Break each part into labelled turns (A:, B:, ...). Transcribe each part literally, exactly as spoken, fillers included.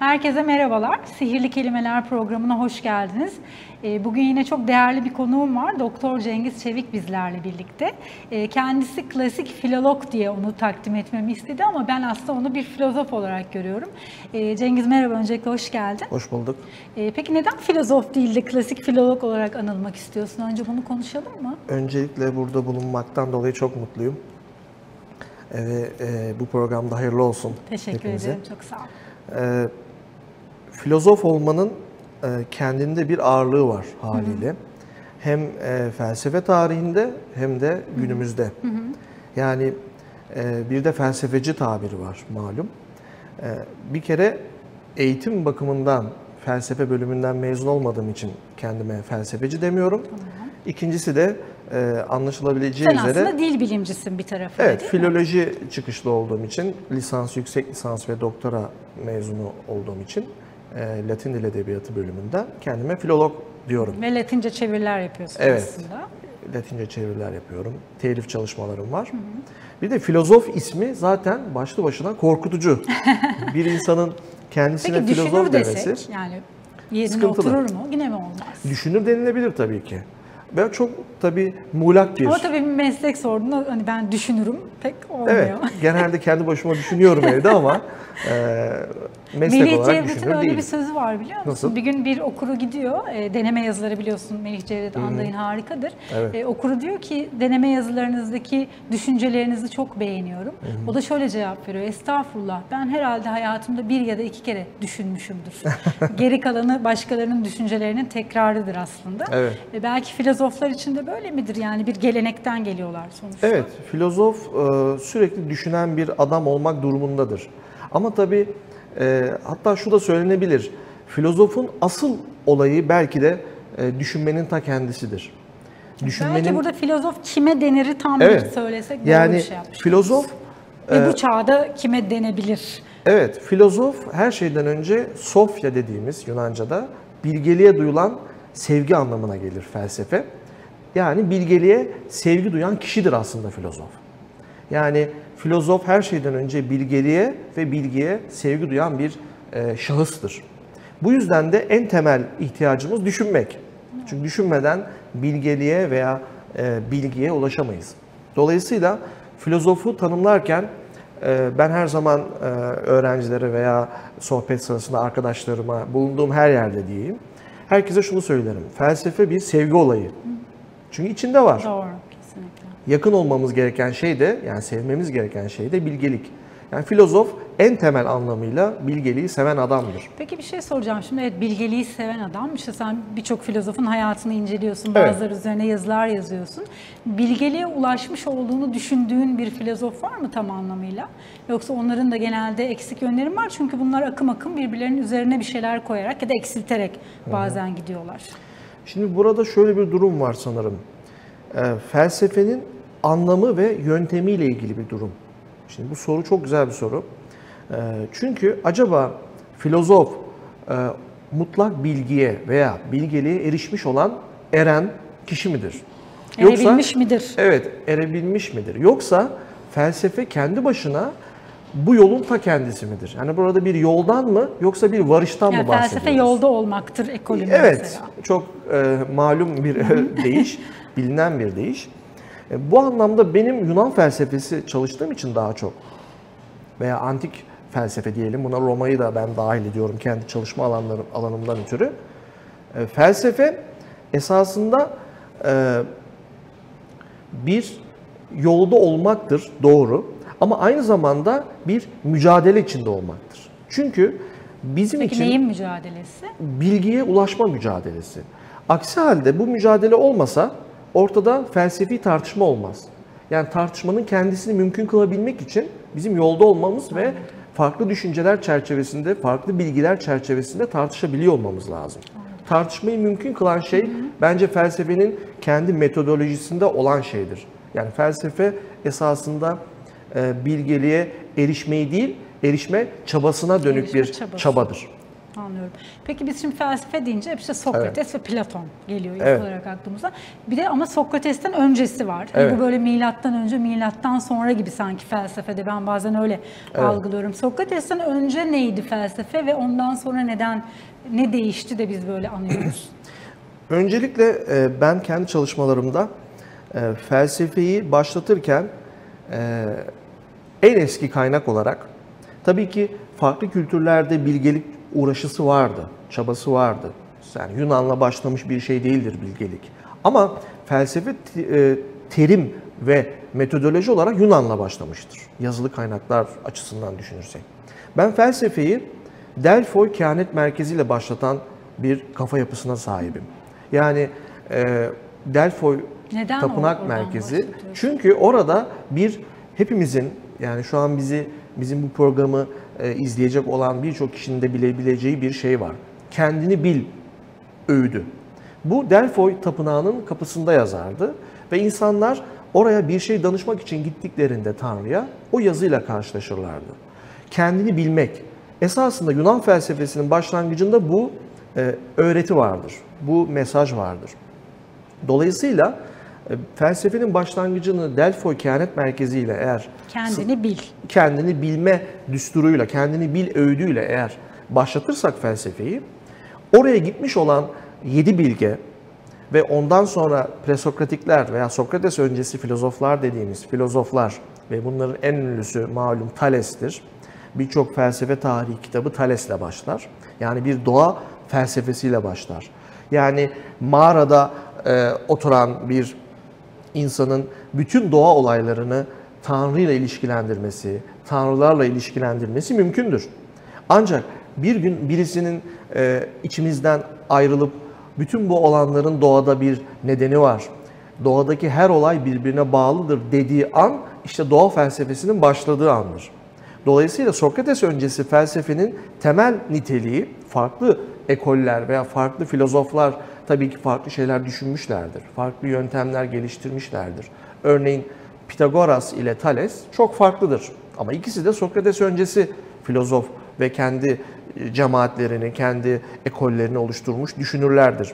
A: Herkese merhabalar. Sihirli Kelimeler programına hoş geldiniz. Bugün yine çok değerli bir konuğum var. Doktor Cengiz Çevik bizlerle birlikte. Kendisi klasik filolog diye onu takdim etmemi istedi ama ben aslında onu bir filozof olarak görüyorum. Cengiz merhaba, öncelikle hoş geldin.
B: Hoş bulduk.
A: Peki neden filozof değil de klasik filolog olarak anılmak istiyorsun? Önce bunu konuşalım mı?
B: Öncelikle burada bulunmaktan dolayı çok mutluyum. Ve e, bu programda hayırlı olsun.
A: Teşekkür
B: hepimize.
A: ederim, çok sağ ol.
B: E, filozof olmanın e, kendinde bir ağırlığı var haliyle. Hı hı. Hem e, felsefe tarihinde hem de günümüzde. Hı hı. Yani e, bir de felsefeci tabiri var malum. E, bir kere eğitim bakımından felsefe bölümünden mezun olmadığım için kendime felsefeci demiyorum. Tamam. İkincisi de e, anlaşılabileceği
A: Sen
B: üzere...
A: Sen aslında dil bilimcisin bir tarafı.
B: Evet,
A: değil
B: filoloji
A: mi?
B: çıkışlı olduğum için, lisans, yüksek lisans ve doktora mezunu olduğum için e, Latin Dil Edebiyatı bölümünden kendime filolog diyorum.
A: Ve Latince çeviriler yapıyorsun
B: evet,
A: aslında.
B: Evet, Latince çeviriler yapıyorum. Telif çalışmalarım var. Hı hı. Bir de filozof ismi zaten başlı başına korkutucu. Bir insanın kendisine
A: Peki,
B: filozof demesi...
A: Peki düşünür desek, yani yerine
B: sıkıntılı.
A: Oturur mu? Yine mi olmaz?
B: Düşünür denilebilir tabii ki. Ben çok tabii muğlak bir...
A: Ama tabii bir meslek sorduğunda hani ben düşünürüm pek olmuyor.
B: Evet, genelde kendi başıma düşünüyorum evde ama e, meslek
A: Melih
B: olarak
A: Cevdet'in
B: düşünür
A: öyle
B: değil.
A: bir sözü var biliyor musun?
B: Nasıl?
A: Bir gün bir okuru gidiyor, e, deneme yazıları biliyorsun Melih Cevdet Anday'ın harikadır.
B: Evet.
A: E, okuru diyor ki deneme yazılarınızdaki düşüncelerinizi çok beğeniyorum. Hı hı. O da şöyle cevap veriyor: estağfurullah, ben herhalde hayatımda bir ya da iki kere düşünmüşümdür. Geri kalanı başkalarının düşüncelerinin tekrarıdır aslında.
B: Evet.
A: E, belki filozoflar için de böyle midir? Yani bir gelenekten geliyorlar sonuçta.
B: Evet, filozof e, sürekli düşünen bir adam olmak durumundadır. Ama tabii e, hatta şu da söylenebilir, filozofun asıl olayı belki de e, düşünmenin ta kendisidir.
A: Düşünmenin... Belki burada filozof kime deniri tam
B: evet,
A: bir söylesek doğru
B: yani
A: bir şey yapmış.
B: Filozof...
A: Ve
B: e,
A: bu çağda kime denebilir?
B: Evet, filozof her şeyden önce Sofya dediğimiz Yunanca'da bilgeliğe duyulan sevgi anlamına gelir felsefe. Yani bilgeliğe sevgi duyan kişidir aslında filozof. Yani filozof her şeyden önce bilgeliğe ve bilgiye sevgi duyan bir e, şahıstır. Bu yüzden de en temel ihtiyacımız düşünmek. Çünkü düşünmeden bilgeliğe veya e, bilgiye ulaşamayız. Dolayısıyla filozofu tanımlarken e, ben her zaman e, öğrencilere veya sohbet sırasında arkadaşlarıma, bulunduğum her yerde diyeyim, herkese şunu söylerim: felsefe bir sevgi olayı. Çünkü içinde var.
A: Doğru, kesinlikle.
B: Yakın olmamız gereken şey de, yani sevmemiz gereken şey de bilgelik. Yani filozof en temel anlamıyla bilgeliği seven adamdır.
A: Peki bir şey soracağım şimdi. Evet, bilgeliği seven adam. İşte sen birçok filozofun hayatını inceliyorsun, bazıları evet. üzerine yazılar yazıyorsun. Bilgeliğe ulaşmış olduğunu düşündüğün bir filozof var mı tam anlamıyla? Yoksa onların da genelde eksik yönleri var, çünkü bunlar akım akım birbirlerinin üzerine bir şeyler koyarak ya da eksilterek bazen Hı-hı. gidiyorlar. Şimdi
B: burada şöyle bir durum var sanırım. E, felsefenin anlamı ve yöntemiyle ilgili bir durum. Şimdi bu soru çok güzel bir soru. E, çünkü acaba filozof e, mutlak bilgiye veya bilgeliğe erişmiş olan eren kişi midir?
A: Yoksa, erebilmiş midir?
B: Evet, erebilmiş midir? Yoksa felsefe kendi başına bu yolun ta kendisi midir? Yani burada bir yoldan mı yoksa bir varıştan
A: yani
B: mı bahsediyoruz?
A: Felsefe yolda olmaktır ekolü
B: evet,
A: mesela.
B: Evet, çok e, malum bir deyiş, bilinen bir deyiş. E, bu anlamda benim Yunan felsefesi çalıştığım için daha çok veya antik felsefe diyelim, buna Roma'yı da ben dahil ediyorum kendi çalışma alanlarım, alanımdan ötürü. E, felsefe esasında e, bir yolda olmaktır, doğru. Ama aynı zamanda bir mücadele içinde olmaktır. Çünkü bizim
A: Peki
B: için...
A: neyin mücadelesi?
B: Bilgiye ulaşma mücadelesi. Aksi halde bu mücadele olmasa ortada felsefi tartışma olmaz. Yani tartışmanın kendisini mümkün kılabilmek için bizim yolda olmamız Anladım. ve farklı düşünceler çerçevesinde, farklı bilgiler çerçevesinde tartışabiliyor olmamız lazım. Anladım. Tartışmayı mümkün kılan şey Hı-hı. bence felsefenin kendi metodolojisinde olan şeydir. Yani felsefe esasında e, bilgeliğe erişmeyi değil, erişme çabasına dönük erişme bir çabası. çabadır.
A: Anlıyorum. Peki biz şimdi felsefe deyince hep işte Sokrates evet. ve Platon geliyor ilk
B: evet.
A: olarak aklımıza. Bir de ama Sokrates'ten öncesi var. Hani evet. Bu böyle milattan önce, milattan sonra gibi sanki felsefede. Ben bazen öyle evet. algılıyorum. Sokrates'ten önce neydi felsefe ve ondan sonra neden, ne değişti de biz böyle anlıyoruz?
B: Öncelikle ben kendi çalışmalarımda felsefeyi başlatırken en eski kaynak olarak tabii ki farklı kültürlerde bilgelik uğraşısı vardı, çabası vardı. Yani Yunan'la başlamış bir şey değildir bilgelik. Ama felsefe terim ve metodoloji olarak Yunan'la başlamıştır. Yazılı kaynaklar açısından düşünürsek. Ben felsefeyi Delfoy Kehanet Merkezi ile başlatan bir kafa yapısına sahibim. Yani e, Delfoy Neden Tapınak Merkezi. Çünkü orada bir hepimizin, yani şu an bizi bizim bu programı e, izleyecek olan birçok kişinin de bilebileceği bir şey var. Kendini bil öğüdü. Bu Delfoy Tapınağı'nın kapısında yazardı ve insanlar oraya bir şey danışmak için gittiklerinde Tanrı'ya o yazıyla karşılaşırlardı. Kendini bilmek. Esasında Yunan felsefesinin başlangıcında bu e, öğreti vardır. Bu mesaj vardır. Dolayısıyla e, felsefenin başlangıcını Delfoy Kehanet Merkezi ile eğer
A: kendini bil.
B: Kendini bilme düsturuyla, kendini bil öğüdüyle eğer başlatırsak felsefeyi, oraya gitmiş olan yedi bilge ve ondan sonra presokratikler veya Sokrates öncesi filozoflar dediğimiz filozoflar ve bunların en ünlüsü malum Thales'tir. Birçok felsefe tarihi kitabı Thales'le başlar. Yani bir doğa felsefesiyle başlar. Yani mağarada e, oturan bir insanın bütün doğa olaylarını Tanrı ile ilişkilendirmesi, tanrılarla ilişkilendirmesi mümkündür. Ancak bir gün birisinin e, içimizden ayrılıp bütün bu olanların doğada bir nedeni var, doğadaki her olay birbirine bağlıdır dediği an işte doğa felsefesinin başladığı andır. Dolayısıyla Sokrates öncesi felsefenin temel niteliği farklı ekoller veya farklı filozoflar tabii ki farklı şeyler düşünmüşlerdir. Farklı yöntemler geliştirmişlerdir. Örneğin Pitagoras ile Thales çok farklıdır. Ama ikisi de Sokrates öncesi filozof ve kendi cemaatlerini, kendi ekollerini oluşturmuş düşünürlerdir.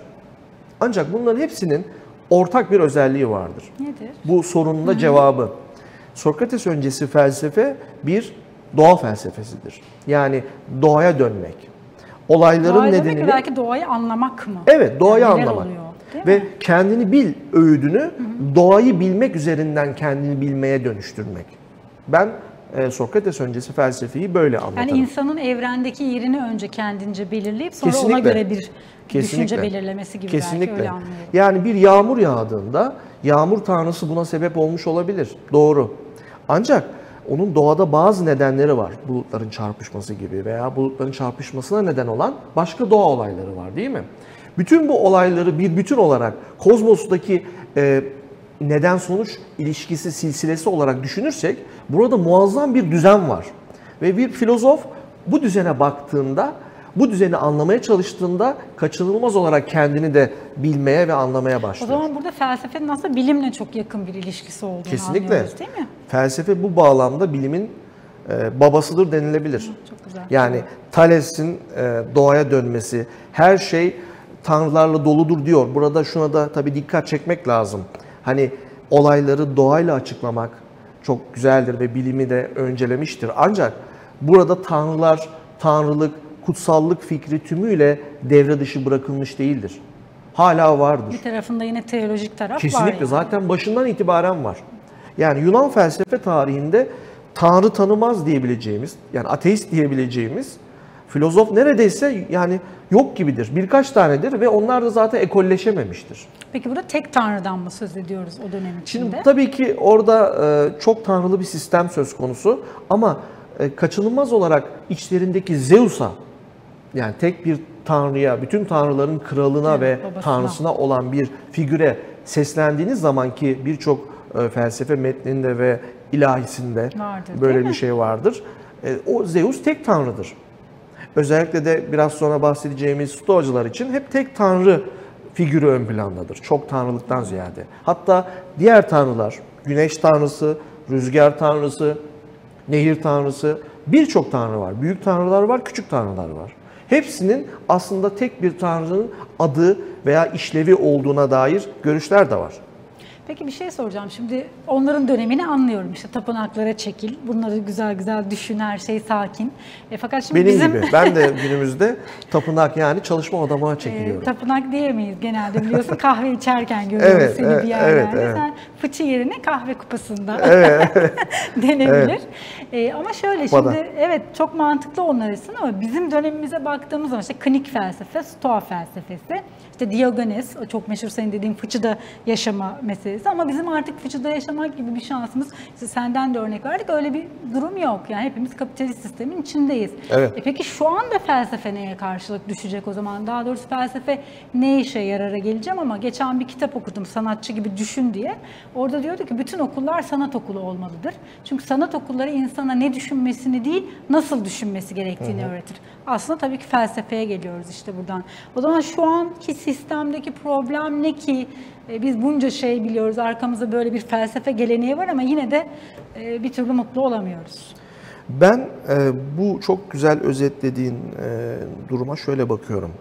B: Ancak bunların hepsinin ortak bir özelliği vardır.
A: Nedir?
B: Bu sorunun da cevabı. Sokrates öncesi felsefe bir doğa felsefesidir. Yani doğaya dönmek. Olayların
A: doğaya
B: nedenini...
A: Demek belki doğayı anlamak mı?
B: Evet, doğayı
A: yani
B: anlamak.
A: Oluyor,
B: ve
A: mi?
B: kendini bil öğüdünü hı hı. doğayı bilmek üzerinden kendini bilmeye dönüştürmek. Ben e, Sokrates öncesi felsefeyi böyle anlatırım.
A: Yani insanın evrendeki yerini önce kendince belirleyip sonra
B: Kesinlikle.
A: ona göre bir
B: Kesinlikle.
A: düşünce belirlemesi gibi
B: Kesinlikle.
A: belki öyle anlıyorum.
B: Yani bir yağmur yağdığında yağmur tanrısı buna sebep olmuş olabilir. Doğru. Ancak onun doğada bazı nedenleri var. Bulutların çarpışması gibi veya bulutların çarpışmasına neden olan başka doğa olayları var, değil mi? Bütün bu olayları bir bütün olarak kozmostaki e, neden-sonuç ilişkisi silsilesi olarak düşünürsek burada muazzam bir düzen var. Ve bir filozof bu düzene baktığında, bu düzeni anlamaya çalıştığında kaçınılmaz olarak kendini de bilmeye ve anlamaya başlıyor.
A: O zaman burada felsefenin aslında bilimle çok yakın bir ilişkisi olduğunu
B: Kesinlikle.
A: anlıyoruz, değil mi?
B: Felsefe bu bağlamda bilimin e, babasıdır denilebilir.
A: Çok güzel.
B: Yani Thales'in e, doğaya dönmesi, her şey tanrılarla doludur diyor. Burada şuna da tabii dikkat çekmek lazım. Hani olayları doğayla açıklamak çok güzeldir ve bilimi de öncelemiştir. Ancak burada tanrılar, tanrılık, kutsallık fikri tümüyle devre dışı bırakılmış değildir. Hala vardır.
A: Bir tarafında yine teolojik taraf
B: Kesinlikle,
A: var. Kesinlikle.
B: Yani. Zaten başından itibaren var. Yani Yunan felsefe tarihinde tanrı tanımaz diyebileceğimiz, yani ateist diyebileceğimiz filozof neredeyse yani yok gibidir. Birkaç tanedir ve onlar da zaten ekolleşememiştir.
A: Peki burada tek tanrıdan mı söz ediyoruz o dönem içinde?
B: Şimdi tabii ki orada e, çok tanrılı bir sistem söz konusu ama e, kaçınılmaz olarak içlerindeki Zeus'a, yani tek bir tanrıya, bütün tanrıların kralına evet, ve babasına. tanrısına olan bir figüre seslendiğiniz zaman ki birçok e, felsefe metninde ve ilahisinde vardır, böyle bir şey vardır. E, o Zeus tek tanrıdır. Özellikle de biraz sonra bahsedeceğimiz Stoacılar için hep tek tanrı figürü ön plandadır. Çok tanrılıktan ziyade. Hatta diğer tanrılar, güneş tanrısı, rüzgar tanrısı, nehir tanrısı, birçok tanrı var. Büyük tanrılar var, küçük tanrılar var. Hepsinin aslında tek bir tanrının adı veya işlevi olduğuna dair görüşler de var.
A: Peki bir şey soracağım. Şimdi onların dönemini anlıyorum. İşte tapınaklara çekil. Bunları güzel güzel düşün. Her şey sakin. E, fakat şimdi
B: Benim
A: bizim...
B: gibi. Ben de günümüzde tapınak yani çalışma odama çekiliyorum.
A: E, tapınak diyemeyiz genelde biliyorsun. Kahve içerken görüyoruz
B: Evet,
A: seni
B: evet,
A: bir yerlerde.
B: evet, evet.
A: Sen fıçı yerine kahve kupasında
B: Evet.
A: denebilir.
B: Evet.
A: E, ama şöyle
B: Kupada.
A: şimdi evet çok mantıklı onlar için ama bizim dönemimize baktığımız zaman işte klinik felsefe, stoa felsefesi, işte Diogenes, o çok meşhur senin dediğin fıçıda yaşama meselesi ama bizim artık fıçıda yaşamak gibi bir şansımız, işte senden de örnek verdik, öyle bir durum yok. Yani hepimiz kapitalist sistemin içindeyiz.
B: Evet.
A: E peki şu anda felsefe neye karşılık düşecek o zaman? Daha doğrusu felsefe ne işe yarara geleceğim ama geçen bir kitap okudum, Sanatçı Gibi Düşün diye. Orada diyordu ki bütün okullar sanat okulu olmalıdır. Çünkü sanat okulları insana ne düşünmesini değil, nasıl düşünmesi gerektiğini hı hı. öğretir. Aslında tabii ki felsefeye geliyoruz işte buradan. O zaman şu anki sistemdeki problem ne ki? Biz bunca şey biliyoruz, arkamızda böyle bir felsefe geleneği var ama yine de bir türlü mutlu olamıyoruz.
B: Ben e, bu çok güzel özetlediğin e, duruma şöyle bakıyorum.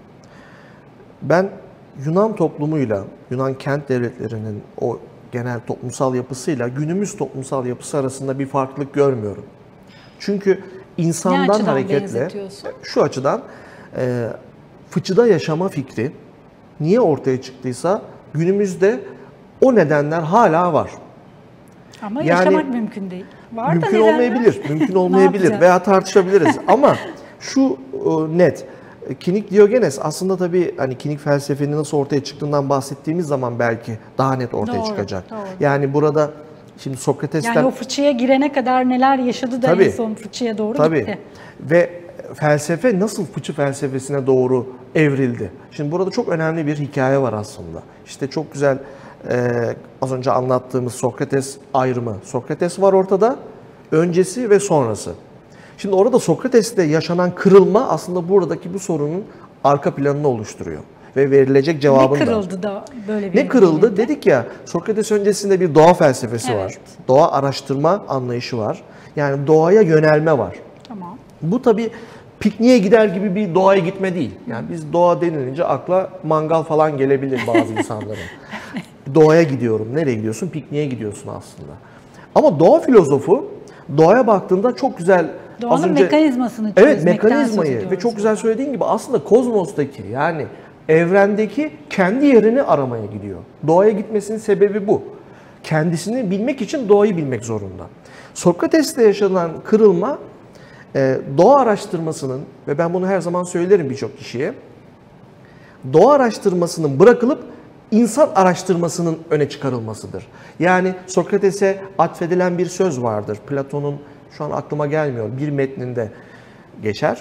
B: Ben Yunan toplumuyla, Yunan kent devletlerinin o genel toplumsal yapısıyla günümüz toplumsal yapısı arasında bir farklılık görmüyorum. Çünkü insandan hareketle, şu açıdan e, fıçıda yaşama fikri niye ortaya çıktıysa günümüzde o nedenler hala var.
A: Ama
B: yani,
A: yaşamak mümkün değil. Var
B: mümkün
A: da
B: olmayabilir, mümkün olmayabilir veya tartışabiliriz. Ama şu net, Kinik Diogenes aslında tabii hani kinik felsefenin nasıl ortaya çıktığından bahsettiğimiz zaman belki daha net ortaya
A: doğru,
B: çıkacak.
A: Doğru.
B: Yani burada şimdi Sokrates'ten...
A: Yani o fıçıya girene kadar neler yaşadı da
B: tabii,
A: en son fıçıya doğru
B: tabii.
A: gitti.
B: Ve felsefe nasıl fıçı felsefesine doğru evrildi? Şimdi burada çok önemli bir hikaye var aslında. İşte çok güzel e, az önce anlattığımız Sokrates ayrımı. Sokrates var ortada, öncesi ve sonrası. Şimdi orada Sokrates'te yaşanan kırılma aslında buradaki bu sorunun arka planını oluşturuyor. Ve verilecek cevabını da.
A: Ne kırıldı da böyle bir...
B: Ne kırıldı? Birinde? Dedik ya, Sokrates öncesinde bir doğa felsefesi evet. var. Doğa araştırma anlayışı var. Yani doğaya yönelme var.
A: Tamam.
B: Bu tabii pikniğe gider gibi bir doğaya gitme değil. Yani biz doğa denilince akla mangal falan gelebilir bazı insanların. Doğaya gidiyorum. Nereye gidiyorsun? Pikniğe gidiyorsun aslında. Ama doğa filozofu doğaya baktığında çok güzel...
A: Doğanın
B: az önce,
A: mekanizmasını
B: evet, mekanizmayı ve çok güzel söylediğin gibi aslında kozmostaki yani evrendeki kendi yerini aramaya gidiyor. Doğaya gitmesinin sebebi bu. Kendisini bilmek için doğayı bilmek zorunda. Sokrates'te yaşanan kırılma doğa araştırmasının ve ben bunu her zaman söylerim birçok kişiye, doğa araştırmasının bırakılıp insan araştırmasının öne çıkarılmasıdır. Yani Sokrates'e atfedilen bir söz vardır. Platon'un şu an aklıma gelmiyor bir metninde geçer.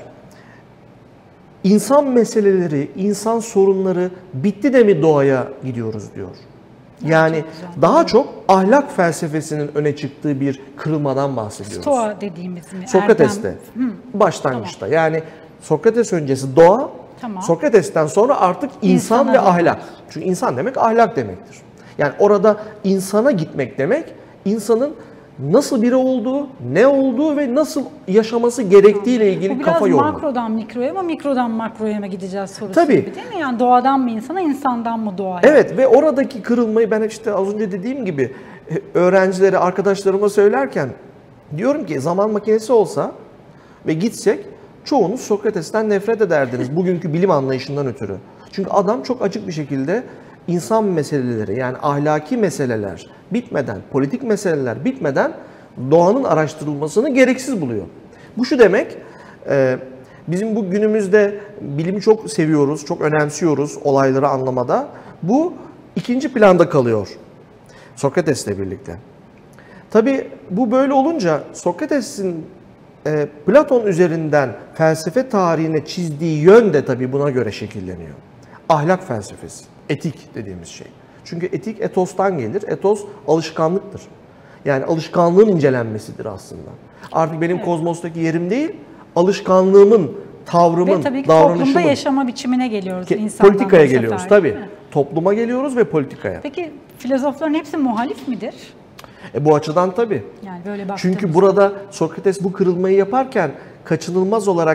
B: İnsan meseleleri, insan sorunları bitti de mi doğaya gidiyoruz diyor. Yani çok daha çok ahlak felsefesinin öne çıktığı bir kırılmadan bahsediyoruz.
A: Stoa dediğimiz mi?
B: Sokrates'te.
A: Erdem.
B: Başlangıçta. Tamam. Yani Sokrates öncesi doğa, tamam. Sokrates'ten sonra artık insan İnsana ve ahlak. Demek. Çünkü insan demek ahlak demektir. Yani orada insana gitmek demek, insanın nasıl biri olduğu, ne olduğu ve nasıl yaşaması gerektiğiyle ilgili kafa yormak.
A: Bu biraz makrodan mikroya mı, mikrodan makroya mı gideceğiz sorusu
B: Tabii.
A: gibi değil mi? Yani doğadan mı insana, insandan mı doğaya?
B: Evet ve oradaki kırılmayı ben işte az önce dediğim gibi öğrencilere, arkadaşlarıma söylerken diyorum ki zaman makinesi olsa ve gitsek çoğunuz Sokrates'ten nefret ederdiniz bugünkü bilim anlayışından ötürü. Çünkü adam çok açık bir şekilde insan meseleleri yani ahlaki meseleler bitmeden, politik meseleler bitmeden doğanın araştırılmasını gereksiz buluyor. Bu şu demek, bizim bu günümüzde bilimi çok seviyoruz, çok önemsiyoruz olayları anlamada. Bu ikinci planda kalıyor Sokrates'le birlikte. Tabii bu böyle olunca Sokrates'in Platon üzerinden felsefe tarihine çizdiği yön de tabii buna göre şekilleniyor. Ahlak felsefesi, etik dediğimiz şey. Çünkü etik etostan gelir. Etos alışkanlıktır. Yani alışkanlığın incelenmesidir aslında. Artık benim evet. kozmostaki yerim değil, alışkanlığımın, tavrımın,
A: ve tabii ki
B: davranışımın.
A: Toplumda yaşama biçimine geliyoruz.
B: Ke- politikaya geliyoruz tabii. Topluma geliyoruz ve politikaya.
A: Peki filozofların hepsi muhalif midir?
B: E bu açıdan tabii.
A: Yani böyle
B: Çünkü burada Sokrates bu kırılmayı yaparken kaçınılmaz olarak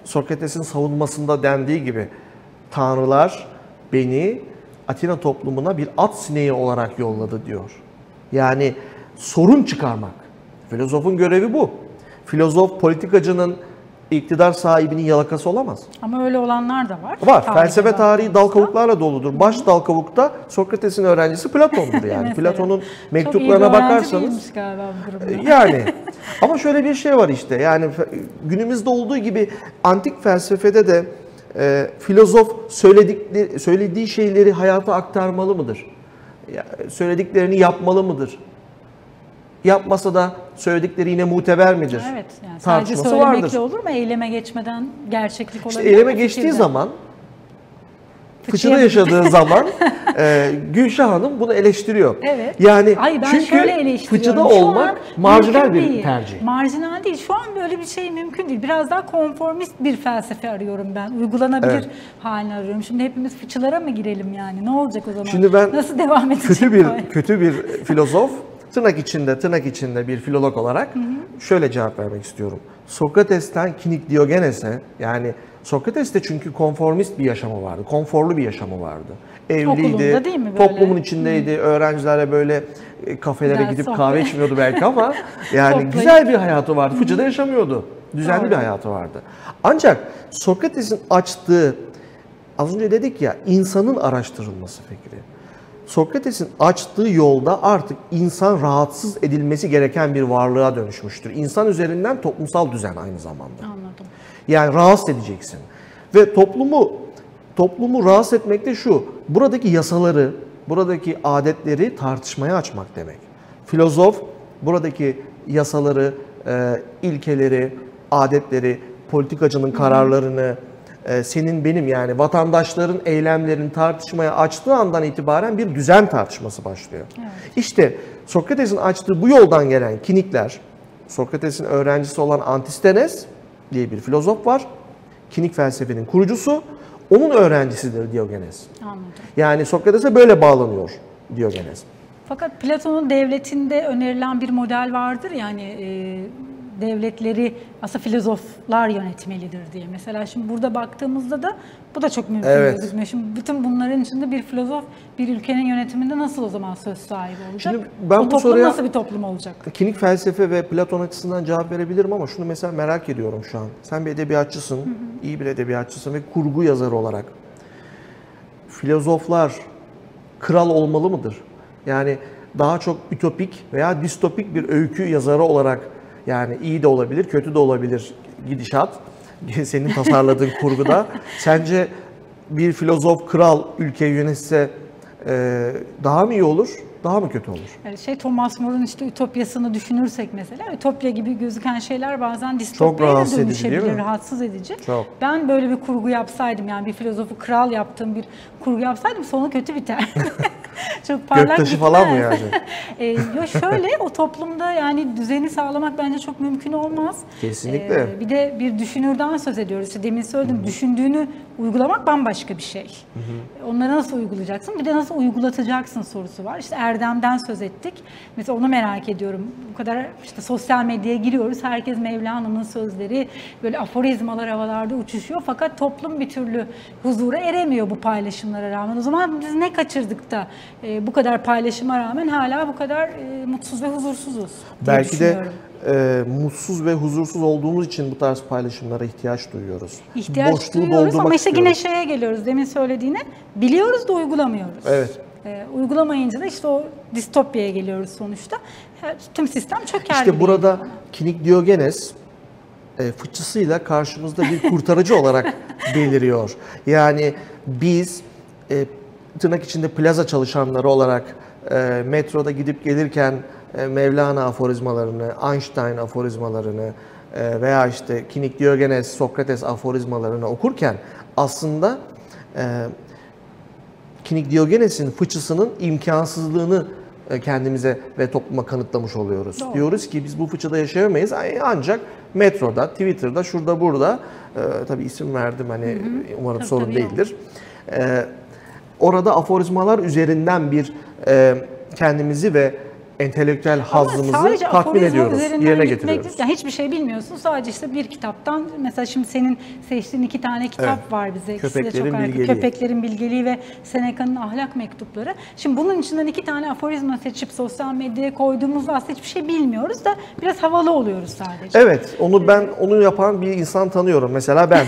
B: Sokrates'in savunmasında dendiği gibi tanrılar beni Atina toplumuna bir at sineği olarak yolladı diyor. Yani sorun çıkarmak. Filozofun görevi bu. Filozof politikacının, iktidar sahibinin yalakası olamaz.
A: Ama öyle olanlar da var.
B: Var. Felsefe
A: Tarihte
B: tarihi dal kavuklarla doludur. Baş dal kavukta Sokrates'in öğrencisi Platon'dur yani. Platon'un mektuplarına bakarsanız.
A: Galiba bu durumda.
B: Yani ama şöyle bir şey var işte. Yani günümüzde olduğu gibi antik felsefede de e, filozof söyledikleri, söylediği şeyleri hayata aktarmalı mıdır? Söylediklerini yapmalı mıdır? Yapmasa da söyledikleri yine muteber midir?
A: Evet. Yani sadece söylemekle olur mu? Eyleme geçmeden gerçeklik olabilir.
B: İşte eyleme geçtiği
A: fikirde.
B: zaman, fıçıda yaşadığı zaman e, Gülşah Hanım bunu eleştiriyor.
A: Evet.
B: Yani
A: Ay, ben
B: çünkü
A: şöyle eleştiriyorum.
B: fıçıda
A: Şu
B: olmak
A: an
B: marjinal
A: mümkün
B: bir
A: değil.
B: tercih.
A: Marjinal değil. Şu an böyle bir şey mümkün değil. Biraz daha konformist bir felsefe arıyorum ben. Uygulanabilir
B: Evet.
A: halini arıyorum. Şimdi hepimiz fıçılara mı girelim yani? Ne olacak o zaman?
B: Şimdi ben
A: Nasıl devam edecek?
B: kötü bir
A: hal?
B: kötü bir filozof, tırnak içinde tırnak içinde bir filolog olarak şöyle cevap vermek istiyorum. Sokrates'ten Kinik Diogenes'e, yani Sokrates'te çünkü konformist bir yaşamı vardı. Konforlu bir yaşamı vardı. Evliydi,
A: Okulunda değil mi böyle?
B: toplumun içindeydi, öğrencilerle böyle e, kafelere
A: Güzel
B: gidip
A: sohbet.
B: kahve içmiyordu belki ama yani
A: Toplayıp.
B: güzel bir hayatı vardı. Fıçıda yaşamıyordu. Düzenli
A: Doğru.
B: bir hayatı vardı. Ancak Sokrates'in açtığı, az önce dedik ya, insanın araştırılması fikri. Sokrates'in açtığı yolda artık insan rahatsız edilmesi gereken bir varlığa dönüşmüştür. İnsan üzerinden toplumsal düzen aynı zamanda.
A: Anladım.
B: Yani rahatsız edeceksin. Ve toplumu toplumu rahatsız etmek de şu, buradaki yasaları, buradaki adetleri tartışmaya açmak demek. Filozof buradaki yasaları, e, ilkeleri, adetleri, politikacının kararlarını, e, senin benim yani vatandaşların eylemlerini tartışmaya açtığı andan itibaren bir düzen tartışması başlıyor.
A: Evet.
B: İşte Sokrates'in açtığı bu yoldan gelen Kinikler, Sokrates'in öğrencisi olan Antistenes diye bir filozof var. Kinik felsefenin kurucusu, onun öğrencisidir Diogenes.
A: Anladım.
B: Yani Sokrates'e böyle bağlanıyor Diogenes.
A: Fakat Platon'un devletinde önerilen bir model vardır yani e, devletleri aslında filozoflar yönetmelidir diye. Mesela şimdi burada baktığımızda da bu da çok mümkün
B: Evet.
A: gözükmüyor. Şimdi bütün bunların içinde bir filozof bir ülkenin yönetiminde nasıl o zaman söz sahibi olacak?
B: Şimdi ben
A: o
B: bu
A: toplum
B: soruya-
A: nasıl bir toplum olacak?
B: Kinik felsefe ve Platon açısından cevap verebilirim ama şunu mesela merak ediyorum şu an. Sen bir edebiyatçısın, hı hı. iyi bir edebiyatçısın ve kurgu yazarı olarak. Filozoflar kral olmalı mıdır? Yani daha çok ütopik veya distopik bir öykü yazarı olarak, yani iyi de olabilir, kötü de olabilir gidişat. Senin tasarladığın kurguda. Sence bir filozof kral ülkeyi yönetse e, daha mı iyi olur, daha mı kötü olur?
A: Yani şey Thomas More'un işte Ütopyasını düşünürsek mesela, Ütopya gibi gözüken şeyler bazen distopyaya da
B: rahatsız edici,
A: dönüşebilir,
B: değil mi?
A: rahatsız edici.
B: Çok.
A: Ben böyle bir kurgu yapsaydım, yani bir filozofu kral yaptığım bir kurgu yapsaydım sonu kötü biter. Çok parlak
B: Göktaşı
A: bitmez.
B: falan mı yani?
A: e, yo şöyle, o toplumda yani düzeni sağlamak bence çok mümkün olmaz.
B: Kesinlikle.
A: E, bir de bir düşünürden söz ediyoruz. İşte demin söyledim, Hı-hı. düşündüğünü uygulamak bambaşka bir şey. Hı-hı. Onları nasıl uygulayacaksın? Bir de nasıl uygulatacaksın sorusu var. İşte erdemden söz ettik. Mesela onu merak ediyorum. Bu kadar işte sosyal medyaya giriyoruz. Herkes Mevlana'nın sözleri, böyle aforizmalar havalarda uçuşuyor. Fakat toplum bir türlü huzura eremiyor bu paylaşımlara rağmen. O zaman biz ne kaçırdık da e, bu kadar paylaşıma rağmen hala bu kadar e, mutsuz ve huzursuzuz diye
B: Belki de
A: düşünüyorum.
B: e, mutsuz ve huzursuz olduğumuz için bu tarz paylaşımlara ihtiyaç duyuyoruz.
A: İhtiyaç
B: Boşluğu
A: duyuyoruz
B: doldurmak
A: ama işte yine
B: istiyoruz.
A: şeye geliyoruz, demin söylediğine. Biliyoruz da uygulamıyoruz.
B: Evet.
A: E, uygulamayınca da işte o distopyaya geliyoruz sonuçta. Her, tüm sistem çöker.
B: İşte
A: gibi
B: burada
A: geliyor
B: Kinik Diogenes e, fıçısıyla karşımızda bir kurtarıcı olarak beliriyor. Yani biz e, tırnak içinde plaza çalışanları olarak e, metroda gidip gelirken e, Mevlana aforizmalarını, Einstein aforizmalarını e, veya işte Kinik Diogenes, Sokrates aforizmalarını okurken aslında e, Kinik Diogenes'in fıçısının imkansızlığını kendimize ve topluma kanıtlamış oluyoruz.
A: Doğru.
B: Diyoruz ki biz bu fıçıda yaşayamayız ancak metroda, Twitter'da, şurada burada, e, tabii isim verdim hani, hı hı. umarım
A: tabii,
B: sorun
A: tabii
B: değildir. E, orada aforizmalar üzerinden bir e, kendimizi ve entelektüel
A: Ama
B: hazzımızı
A: sadece
B: tatmin
A: aforizma
B: ediyoruz,
A: üzerinden
B: yerine
A: gitmek
B: getiriyoruz.
A: değil. Yani hiçbir şey bilmiyorsun. Sadece işte bir kitaptan, mesela şimdi senin seçtiğin iki tane kitap
B: Evet.
A: var bize. İkisi de
B: Köpeklerin
A: çok harika.
B: Bilgeliği.
A: Köpeklerin Bilgeliği ve Seneca'nın Ahlak Mektupları. Şimdi bunun içinden iki tane aforizma seçip sosyal medyaya koyduğumuzda aslında hiçbir şey bilmiyoruz da biraz havalı oluyoruz sadece.
B: Evet, onu ben onu yapan bir insan tanıyorum. Mesela ben.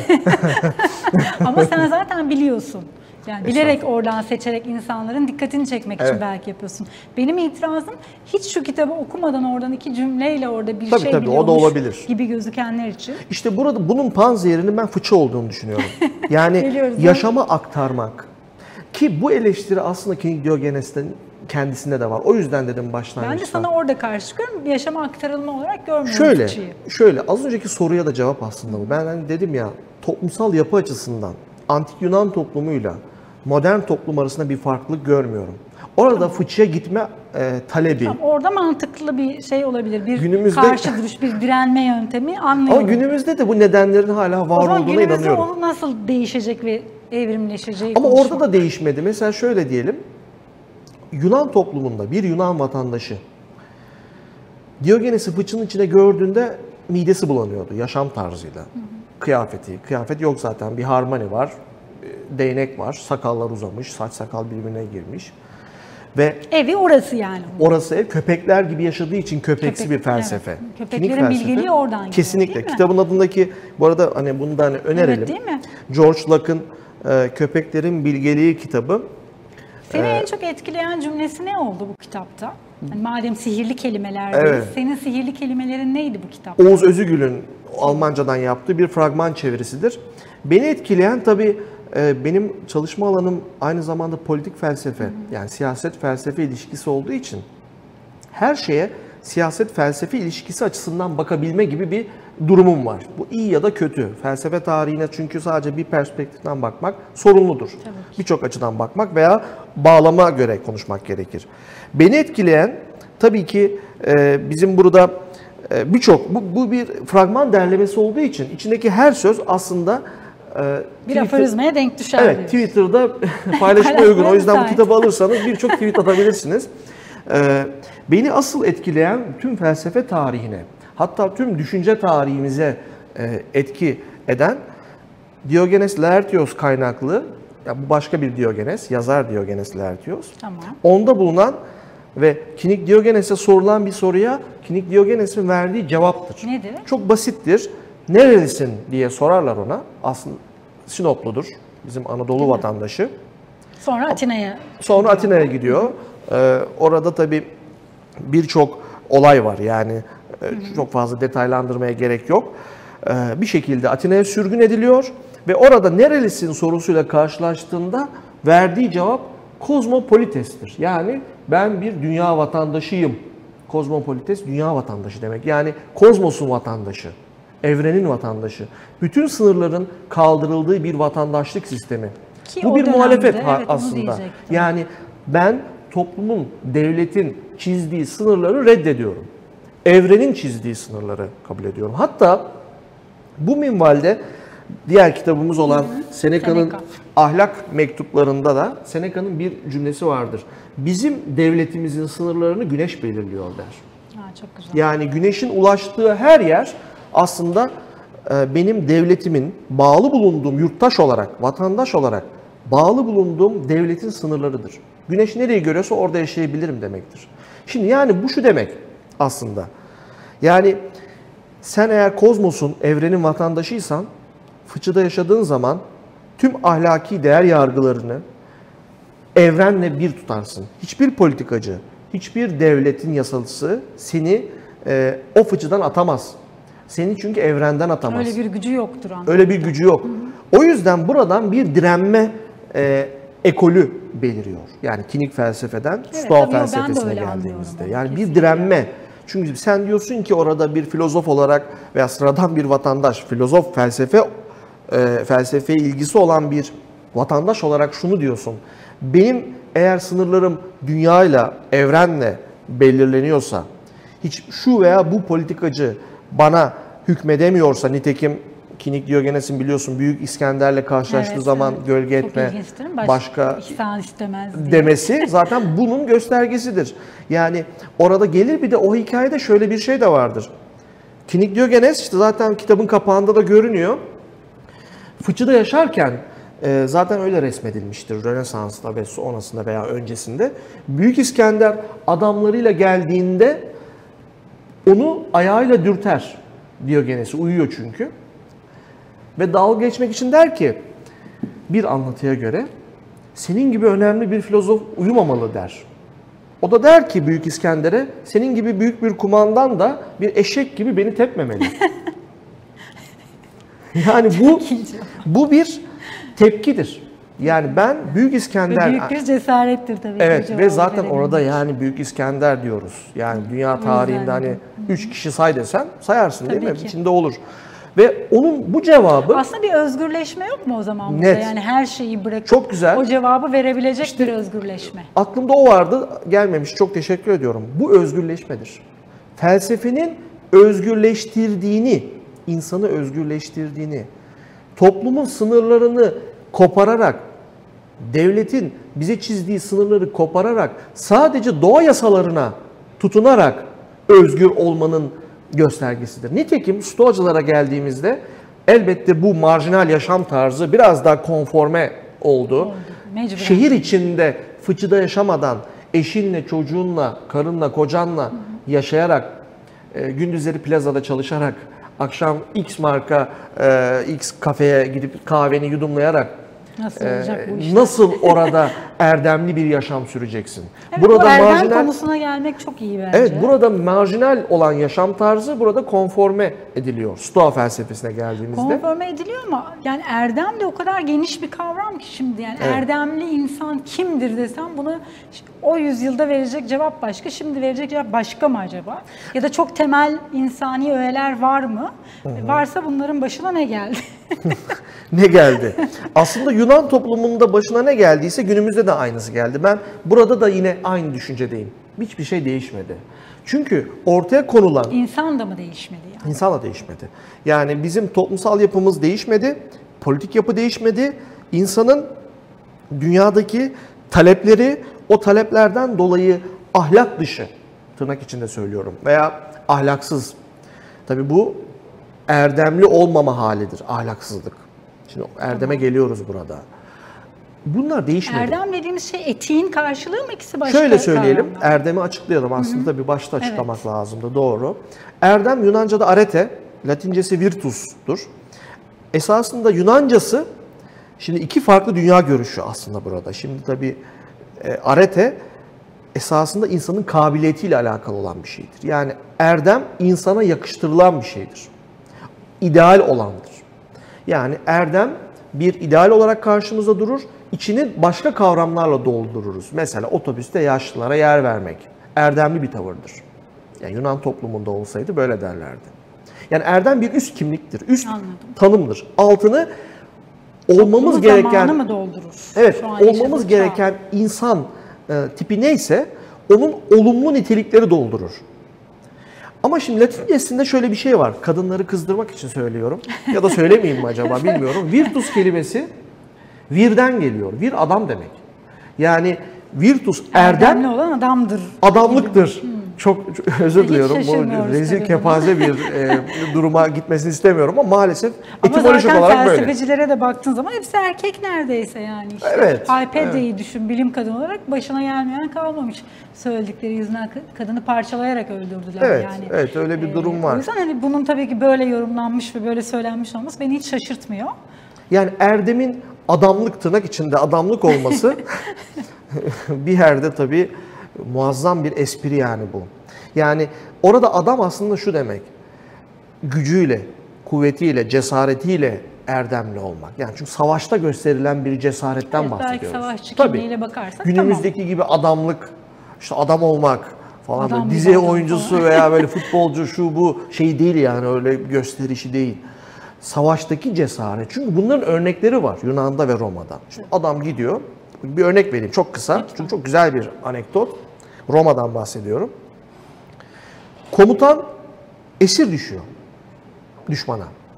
A: Ama sen zaten biliyorsun. Yani bilerek oradan seçerek insanların dikkatini çekmek için
B: Evet.
A: belki yapıyorsun. Benim itirazım, hiç şu kitabı okumadan oradan iki cümleyle orada bir
B: Tabii,
A: şey
B: tabii, o da
A: biliyormuş
B: olabilir.
A: gibi gözükenler için.
B: İşte burada bunun panzehirinin ben fıçı olduğunu düşünüyorum. Yani
A: Geliyoruz,
B: yaşama aktarmak. Ki bu eleştiri aslında King Diogenes'ten kendisinde de var. O yüzden dedim başlangıçta.
A: Ben de sana orada karşı çıkıyorum. Yaşama aktarılma olarak görmüyorum
B: Şöyle,
A: fıçıyı.
B: şöyle az önceki soruya da cevap aslında bu. Ben hani dedim ya, toplumsal yapı açısından antik Yunan toplumuyla modern toplum arasında bir farklılık görmüyorum. Orada fıçıya gitme e, talebi.
A: Tamam, orada mantıklı bir şey olabilir. Bir
B: Günümüzde-
A: karşı duruş, bir direnme yöntemi
B: Ama
A: anlıyorum.
B: günümüzde de bu nedenlerin hala
A: O
B: var
A: zaman
B: olduğuna
A: günümüzde
B: inanıyorum.
A: o nasıl değişecek ve evrimleşeceği
B: Ama
A: konuşmak.
B: orada da değişmedi. Mesela şöyle diyelim. Yunan toplumunda bir Yunan vatandaşı Diogenes'i fıçının içine gördüğünde midesi bulanıyordu yaşam tarzıyla. Hı hı. Kıyafeti, kıyafet yok zaten, bir harmoni var, değnek var, sakallar uzamış, saç sakal birbirine girmiş. Ve
A: Evi orası yani.
B: orası ev, köpekler gibi yaşadığı için köpeksi
A: Köpek,
B: bir felsefe.
A: evet.
B: Kinik
A: Köpeklerin
B: felsefe.
A: bilgeliği oradan geliyor,
B: Kesinlikle.
A: değil mi?
B: Kitabın adındaki, bu arada hani bunu da hani önerelim.
A: Evet, değil mi?
B: George Locke'ın e, Köpeklerin Bilgeliği kitabı.
A: Seni
B: Ee,
A: en çok etkileyen cümlesi ne oldu bu kitapta? Hani madem sihirli kelimeler
B: Evet.
A: evet. senin sihirli kelimelerin neydi bu kitapta?
B: Oğuz Özügül'ün Almancadan yaptığı bir fragman çevirisidir. Beni etkileyen tabii e, benim çalışma alanım aynı zamanda politik felsefe, yani siyaset felsefe ilişkisi olduğu için her şeye siyaset felsefe ilişkisi açısından bakabilme gibi bir durumum var. Bu iyi ya da kötü. Felsefe tarihine çünkü sadece bir perspektiften bakmak sorumludur. Birçok açıdan bakmak veya bağlama göre konuşmak gerekir. Beni etkileyen tabii ki e, bizim burada e, birçok, bu, bu bir fragman derlemesi olduğu için içindeki her söz aslında e,
A: Bir
B: Twitter-
A: aforizmaya denk düşer
B: Evet,
A: diyorsun.
B: Twitter'da paylaşmaya uygun. O yüzden bu
A: müsait.
B: kitabı alırsanız birçok tweet atabilirsiniz. Ee, beni asıl etkileyen tüm felsefe tarihine, hatta tüm düşünce tarihimize e, etki eden Diogenes Laertios kaynaklı, ya bu başka bir Diogenes, yazar Diogenes Laertios.
A: Tamam.
B: Onda bulunan ve Kinik Diogenes'e sorulan bir soruya Kinik Diogenes'in verdiği cevaptır.
A: Nedir?
B: Çok basittir. Nerelisin diye sorarlar ona. Aslında Sinopludur. Bizim Anadolu vatandaşı.
A: Sonra Atina'ya.
B: Sonra Atina'ya gidiyor. Ee, orada tabii birçok olay var. Yani e, çok fazla detaylandırmaya gerek yok. Ee, bir şekilde Atina'ya sürgün ediliyor ve orada nerelisin sorusuyla karşılaştığında verdiği cevap kozmopolitestir. Yani ben bir dünya vatandaşıyım. Kozmopolites dünya vatandaşı demek. Yani kozmosun vatandaşı, evrenin vatandaşı. Bütün sınırların kaldırıldığı bir vatandaşlık sistemi.
A: Ki
B: Bu
A: o
B: bir
A: dönemde,
B: muhalefet
A: evet,
B: ha-
A: onu
B: aslında.
A: diyecektim.
B: Yani ben toplumun, devletin çizdiği sınırları reddediyorum. Evrenin çizdiği sınırları kabul ediyorum. Hatta bu minvalde diğer kitabımız olan Seneca'nın
A: Seneca.
B: Ahlak Mektuplarında da Seneca'nın bir cümlesi vardır. Bizim devletimizin sınırlarını güneş belirliyor der.
A: Ha, çok güzel.
B: Yani güneşin ulaştığı her yer aslında e, benim devletimin bağlı bulunduğum yurttaş olarak, vatandaş olarak bağlı bulunduğum devletin sınırlarıdır. Güneş nereyi görüyorsa orada yaşayabilirim demektir. Şimdi yani bu şu demek aslında. Yani sen eğer kozmosun, evrenin vatandaşıysan, fıçıda yaşadığın zaman tüm ahlaki değer yargılarını evrenle bir tutarsın. Hiçbir politikacı, hiçbir devletin yasalısı seni e, o fıçıdan atamaz. Seni çünkü evrenden atamaz.
A: Öyle bir gücü yoktur anlamda.
B: Öyle bir gücü yok. O yüzden buradan bir direnme e, ekolü beliriyor. Yani kinik felsefeden
A: Evet,
B: Stoa
A: tabii, ben de
B: felsefesine
A: öyle anlıyorum
B: geldiğimizde.
A: onu,
B: Yani bir
A: kesinlikle.
B: direnme. Çünkü sen diyorsun ki orada bir filozof olarak veya sıradan bir vatandaş, filozof, felsefe e, felsefeye ilgisi olan bir vatandaş olarak şunu diyorsun. Benim eğer sınırlarım dünyayla, evrenle belirleniyorsa, hiç şu veya bu politikacı bana hükmedemiyorsa, nitekim Kinik Diyogenes'in biliyorsun Büyük İskender'le karşılaştığı
A: Evet,
B: zaman
A: evet.
B: gölge
A: Çok
B: etme,
A: ilginçtir. Baş-
B: başka
A: ihsan istemez diye.
B: demesi zaten bunun göstergesidir. Yani orada gelir, bir de o hikayede şöyle bir şey de vardır. Kinik Diyogenes işte zaten kitabın kapağında da görünüyor. Fıçıda yaşarken e, zaten öyle resmedilmiştir Rönesans'ta ve sonrasında veya öncesinde. Büyük İskender adamlarıyla geldiğinde onu ayağıyla dürter Diyogenes'i, uyuyor çünkü. Ve dalga geçmek için der ki, bir anlatıya göre senin gibi önemli bir filozof uyumamalı der. O da der ki Büyük İskender'e, senin gibi büyük bir kumandan da bir eşek gibi beni tepmemeli. Yani bu bu bir tepkidir. Yani ben Büyük İskender...
A: Ve büyük bir cesarettir tabii.
B: Evet
A: ki
B: ve zaten
A: verebilmek.
B: orada yani Büyük İskender diyoruz. Yani dünya
A: O
B: tarihinde
A: yüzden
B: hani
A: de.
B: üç kişi say desen sayarsın değil
A: Tabii
B: mi?
A: ki.
B: İçinde olur. Ve onun bu cevabı
A: Aslında bir özgürleşme yok mu o zaman burada?
B: Net.
A: Yani her şeyi bırakıp
B: Çok güzel.
A: o cevabı verebilecek
B: İşte-
A: bir özgürleşme.
B: aklımda o vardı, gelmemiş. Çok teşekkür ediyorum. Bu özgürleşmedir. Felsefenin özgürleştirdiğini, insanı özgürleştirdiğini, toplumun sınırlarını kopararak, devletin bize çizdiği sınırları kopararak, sadece doğa yasalarına tutunarak özgür olmanın göstergesidir. Nitekim Stoacılara geldiğimizde elbette bu marjinal yaşam tarzı biraz daha konforme oldu.
A: Oldu, mecburen.
B: Şehir içinde fıçıda yaşamadan, eşinle, çocuğunla, karınla, kocanla yaşayarak, e, gündüzleri plazada çalışarak, akşam X marka e, X kafeye gidip kahveni yudumlayarak
A: Nasıl
B: e,
A: olacak bu iş?
B: nasıl orada erdemli bir yaşam süreceksin?
A: Evet, bu erdem konusuna gelmek çok iyi bence.
B: Evet, burada marjinal olan yaşam tarzı burada konforme ediliyor. Stoa felsefesine geldiğimizde.
A: Konforme ediliyor ama yani erdem de o kadar geniş bir kavram ki şimdi yani
B: Evet.
A: erdemli insan kimdir desem bunu o yüzyılda verecek cevap başka, şimdi verecek cevap başka mı acaba? Ya da çok temel insani öğeler var mı? Varsa bunların başına ne geldi?
B: Ne geldi? Aslında Yunan toplumunda başına ne geldiyse günümüzde de aynısı geldi. Ben burada da yine aynı düşüncedeyim. Hiçbir şey değişmedi. Çünkü ortaya konulan
A: İnsan da mı değişmedi yani?
B: insan da değişmedi. Yani bizim toplumsal yapımız değişmedi, politik yapı değişmedi. İnsanın dünyadaki talepleri, o taleplerden dolayı ahlak dışı, tırnak içinde söylüyorum, veya ahlaksız. Tabii bu erdemli olmama halidir, ahlaksızlık. Şimdi erdeme geliyoruz burada. Bunlar değişmedi.
A: Erdem dediğimiz şey etiğin karşılığı mı, ikisi başka
B: Şöyle söyleyelim,
A: kavramlar?
B: erdemi açıklayalım. Aslında tabii başta açıklamak
A: Evet.
B: lazımdı, doğru. Erdem Yunanca'da arete, Latincesi virtus'tur. Esasında Yunancası, şimdi iki farklı dünya görüşü aslında burada. Şimdi tabii e, arete esasında insanın kabiliyetiyle alakalı olan bir şeydir. Yani erdem insana yakıştırılan bir şeydir. İdeal olandır. Yani erdem bir ideal olarak karşımızda durur, içini başka kavramlarla doldururuz. Mesela otobüste yaşlılara yer vermek erdemli bir tavırdır. Yani Yunan toplumunda olsaydı böyle derlerdi. Yani erdem bir üst kimliktir, üst
A: Anladım.
B: tanımdır. Altını olmamız
A: Bunu
B: gereken
A: zamanı mı doldurur?
B: Evet,
A: Şu an
B: olmamız
A: yaşadığımız
B: gereken insan e, tipi neyse onun olumlu nitelikleri doldurur. Ama şimdi Latincesinde şöyle bir şey var. Kadınları kızdırmak için söylüyorum. Ya da söylemeyeyim mi acaba bilmiyorum. Virtus kelimesi virden geliyor. Vir adam demek. Yani virtus
A: çağ. Erdemli
B: erdem
A: olan adamdır.
B: adamlıktır. Çok, çok özür
A: Hiç
B: diliyorum. Bu
A: şaşırmıyoruz
B: rezil
A: tabii
B: kepaze bir e, duruma gitmesini istemiyorum ama maalesef
A: Ama
B: etimolojik
A: zaten
B: olarak böyle.
A: felsefecilere de baktığın zaman hepsi erkek neredeyse yani. İşte
B: Evet,
A: Hypatia'yı düşün, bilim kadını olarak başına gelmeyen kalmamış. Söyledikleri yüzünden ka- kadını parçalayarak öldürdüler
B: Evet,
A: yani.
B: evet öyle bir durum var.
A: O yüzden hani bunun tabii ki böyle yorumlanmış ve böyle söylenmiş olması beni hiç şaşırtmıyor.
B: Yani erdemin adamlık, tırnak içinde adamlık olması bir yerde tabii muazzam bir espri yani bu. Yani orada adam aslında şu demek, gücüyle, kuvvetiyle, cesaretiyle erdemli olmak. Yani çünkü savaşta gösterilen bir cesaretten
A: Evet, belki
B: bahsediyoruz.
A: savaşçı
B: Tabii.
A: kimliğiyle bakarsak
B: Günümüzdeki gibi adamlık, işte adam olmak falan,
A: Adam
B: böyle
A: gibi
B: dizi
A: adam
B: oyuncusu
A: falan.
B: veya böyle futbolcu şu bu şey değil yani, öyle gösterişi değil. Savaştaki cesaret. Çünkü bunların örnekleri var Yunan'da ve Roma'da. Şimdi adam gidiyor, bir örnek vereyim çok kısa.
A: Lütfen.
B: Çünkü çok güzel bir anekdot. Roma'dan bahsediyorum. Komutan esir düşüyor düşmana.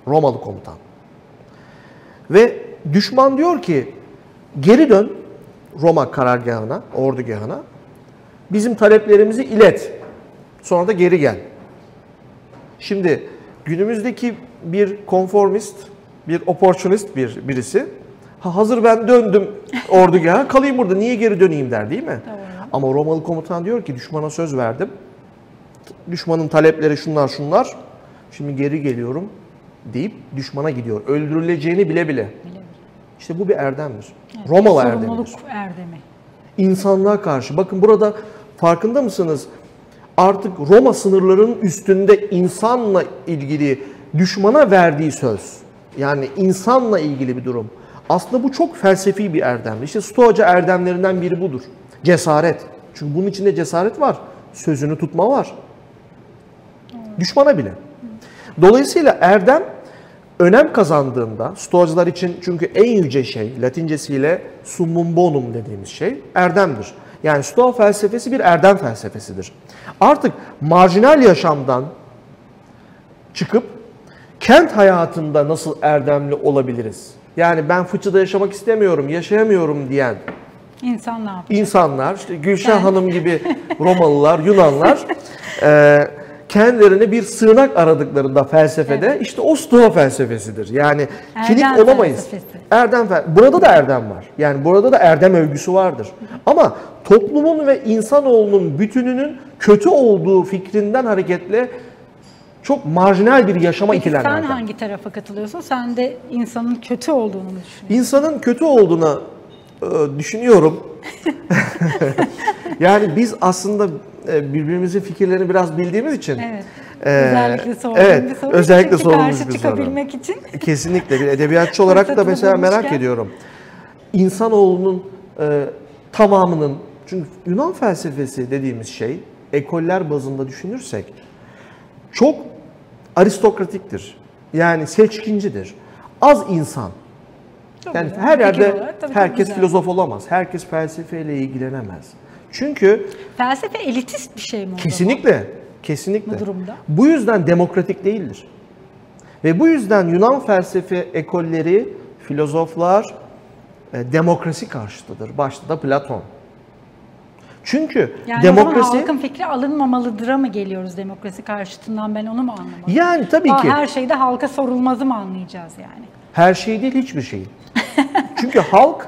B: Romalı komutan. Ve düşman diyor ki geri dön Roma karargahına, ordugahına. Bizim taleplerimizi ilet. Sonra da geri gel. Şimdi günümüzdeki bir konformist, bir opportunist bir birisi ha, hazır ben döndüm ordugaha kalayım burada niye geri döneyim der değil mi?
A: Doğru.
B: Ama Romalı komutan diyor ki düşmana söz verdim. Düşmanın talepleri şunlar şunlar. Şimdi geri geliyorum deyip düşmana gidiyor. Öldürüleceğini bile bile.
A: Bile bile.
B: İşte bu bir erdemdir.
A: Evet,
B: Romalı
A: sorumluluk
B: erdemidir.
A: erdemi.
B: İnsanlığa karşı. Bakın burada farkında mısınız? Artık Roma sınırlarının üstünde insanla ilgili düşmana verdiği söz. Yani insanla ilgili bir durum. Aslında bu çok felsefi bir erdemdir. İşte Stoacı erdemlerinden biri budur. Cesaret. Çünkü bunun içinde cesaret var. Sözünü tutma var. Düşmana bile. Dolayısıyla erdem önem kazandığında, Stoacılar için çünkü en yüce şey, Latincesiyle summum bonum dediğimiz şey erdemdir. Yani Stoa felsefesi bir erdem felsefesidir. Artık marjinal yaşamdan çıkıp kent hayatında nasıl erdemli olabiliriz? Yani ben Fıçı'da yaşamak istemiyorum, yaşayamıyorum diyen
A: İnsan ne yapacak?
B: insanlar, işte Gülşah
A: Ben-
B: Hanım gibi Romalılar, Yunanlar e, kendilerine bir sığınak aradıklarında felsefede
A: Evet.
B: işte o Stoa felsefesidir. Yani
A: Erdem
B: kilit olamayız.
A: felsefesi.
B: Erdem fel- burada da erdem var. Yani burada da erdem övgüsü vardır. Ama toplumun ve insanoğlunun bütününün kötü olduğu fikrinden hareketle çok marjinal bir yaşama
A: Peki
B: itilen
A: sen
B: erdem.
A: hangi tarafa katılıyorsun? Sen de insanın kötü olduğunu mu düşünüyorsun?
B: İnsanın kötü olduğunu e, düşünüyorum. Yani biz aslında e, birbirimizin fikirlerini biraz bildiğimiz için
A: Evet.
B: e,
A: Özellikle sorduğum
B: evet,
A: bir soru.
B: özellikle
A: Çünkü
B: sorduğumuz
A: karşı
B: bir soru.
A: çıkabilmek için.
B: Kesinlikle bir edebiyatçı olarak da
A: Fırsatını
B: mesela merak
A: bulmuşken.
B: ediyorum. İnsanoğlunun e, tamamının, çünkü Yunan felsefesi dediğimiz şey ekoller bazında düşünürsek çok aristokratiktir. Yani seçkincidir. Az insan.
A: Çok
B: Yani
A: güzel.
B: her
A: Fikir
B: yerde
A: olarak tabii çok
B: herkes
A: güzel.
B: filozof olamaz. Herkes felsefeyle ilgilenemez. Çünkü
A: Felsefe elitist bir şey mi o zaman?
B: kesinlikle, kesinlikle.
A: Bu durumda.
B: Bu yüzden demokratik değildir. Ve bu yüzden Yunan felsefe ekolleri, filozoflar e, demokrasi karşıtıdır. Başta da Platon. Çünkü
A: Yani o
B: demokrasi
A: zaman halkın fikri alınmamalıdır'a mı geliyoruz demokrasi karşıtından, ben onu mu anlamadım?
B: yani tabii
A: Aa,
B: ki
A: her şeyde halka sorulmazı mı anlayacağız yani?
B: her şey değil hiçbir şey. Çünkü halk